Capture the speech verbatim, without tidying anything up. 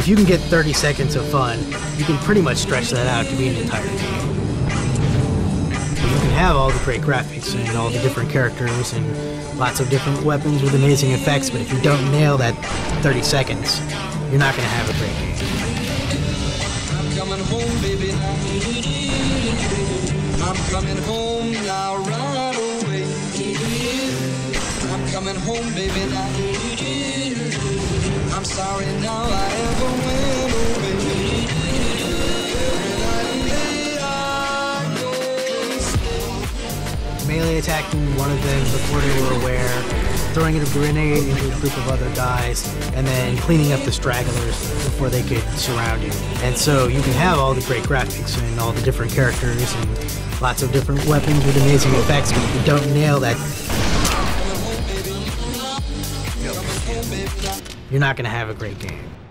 if you can get thirty seconds of fun, you can pretty much stretch that out to be an entire game. You can have all the great graphics and all the different characters and lots of different weapons with amazing effects, but if you don't nail that thirty seconds, you're not going to have a great game. I'm coming home, baby, now. I'm coming home now, right away. I'm coming home, baby, now. I'm sorry now I ever went away. Melee attacking one of them before they were aware, throwing a grenade into a group of other guys, and then cleaning up the stragglers before they could surround you. And so you can have all the great graphics and all the different characters and lots of different weapons with amazing effects, but if you don't nail that, you're not going to have a great game.